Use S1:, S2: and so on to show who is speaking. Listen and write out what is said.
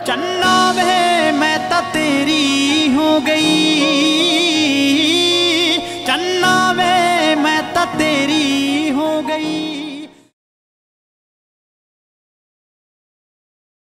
S1: चन्ना वे मैं तो तेरी हो गई, चन्ना वे मैं तो तेरी हो गई।